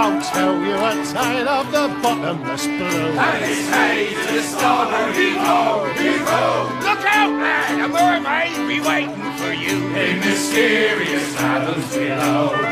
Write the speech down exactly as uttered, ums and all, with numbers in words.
I'll tell you a tale of the bottomless blue. And it's hey to the starboard, heave-ho, heave-ho. Look out, lad, a mermaid be waiting for you In mysterious fathoms below.